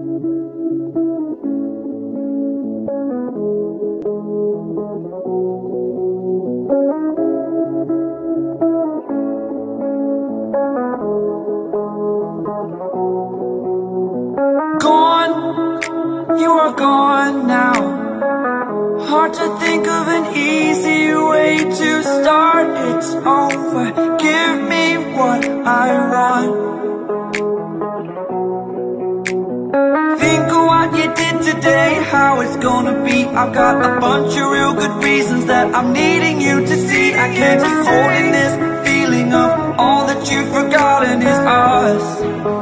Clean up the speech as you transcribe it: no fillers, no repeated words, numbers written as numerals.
You are gone now. Hard to think of an easy way to start. It's over, give me what I want. Think of what you did today, how it's gonna be. I've got a bunch of real good reasons that I'm needing you to see. I can't keep holding this feeling of all that you've forgotten is us.